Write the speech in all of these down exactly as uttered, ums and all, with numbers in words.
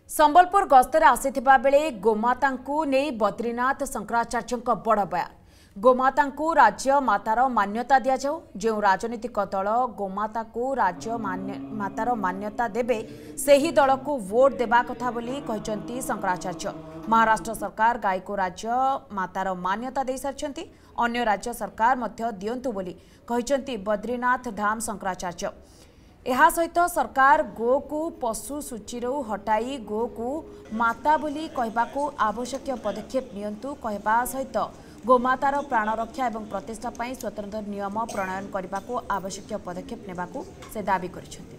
संबलपुर गस्तर आसीथिबा बेले गोमातांकु नेई बद्रीनाथ शंकराचार्यଙ୍କ बड़ बयान। गोमातांकु राज्य मातार मान्यता दिया जाऊ। जो राजनीतिक दल गोमाताकु राज्य मातार मान्यता देबे सेही दल को वोट देबा कथा बोली कहिसंती शंकराचार्य। महाराष्ट्र सरकार गाय को राज्य मातार मान्यता दे सारछंती। अन्य राज्य सरकार मध्य दियंतु बोली कहिसंती बद्रीनाथ धाम शंकराचार्य। यह सहित सरकार गो को पशु सूची हटाई गो को माता बोली कहबाकू आवश्यक पदक्षेप नियंतु कहबा सहित गोमातार प्राण रक्षा एवं प्रतिष्ठा पई स्वतंत्र नियम प्रणयन करबाकू आवश्यक पदक्षेप नेबाकू से दाबी करिसेंती।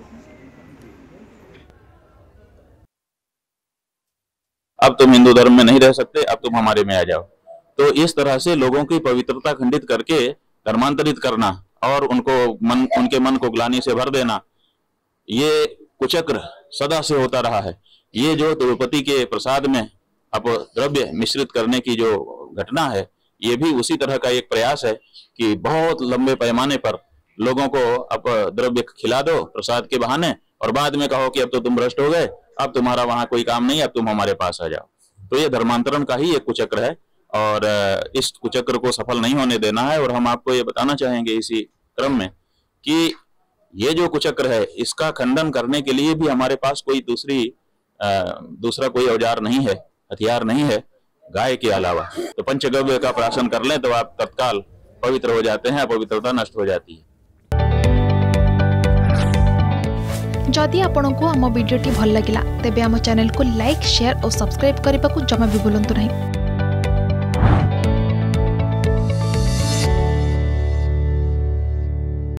अब तुम हिंदू धर्म में नहीं रह सकते, अब तुम हमारे में आ जाओ। तो इस तरह से लोगों की पवित्रता खंडित करके धर्मांतरित करना और उनको मन उनके मन को ग्लानि से भर देना, ये कुचक्र सदा से होता रहा है। ये जो द्रौपदी के प्रसाद में अब द्रव्य मिश्रित करने की जो घटना है, ये भी उसी तरह का एक प्रयास है कि बहुत लंबे पैमाने पर लोगों को अब द्रव्य खिला दो प्रसाद के बहाने और बाद में कहो कि अब तो तुम भ्रष्ट हो गए, अब तुम्हारा वहां कोई काम नहीं, अब तुम हमारे पास आ जाओ। तो ये धर्मांतरण का ही एक कुचक्र है और इस कुचक्र को सफल नहीं होने देना है। और हम आपको ये बताना चाहेंगे इसी क्रम में कि ये जो कुचक्र है इसका खंडन करने के लिए भी हमारे पास कोई दूसरी दूसरा कोई औजार नहीं है, हथियार नहीं है गाय के अलावा। तो पंचगव्य का प्राशन कर लें तो आप तत्काल पवित्र हो जाते हैं, अपवित्रता नष्ट हो जाती है। जदि आपंक आम भिडी भल लगा तेब आम चैनल को लाइक, शेयर और सब्सक्राइब करने को जमा भी भूलु नहीं।